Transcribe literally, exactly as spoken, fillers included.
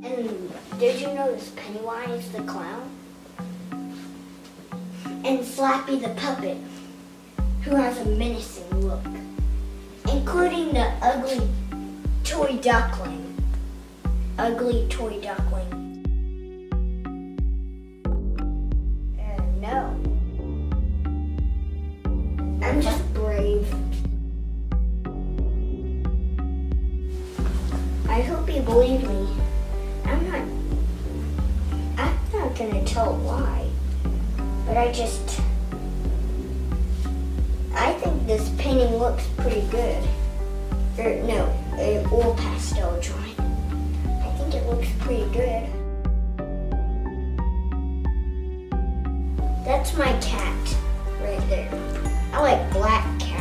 And did you notice Pennywise the clown? And Slappy the puppet, who has a menacing look, including the ugly toy duckling. Ugly toy duckling. Uh, no. I'm just brave. I hope you believe me. I'm not, I'm not gonna tell why, but I just, I think this painting looks pretty good. Or no, an oil pastel drawing. I think it looks pretty good. That's my cat right there. I like black cats.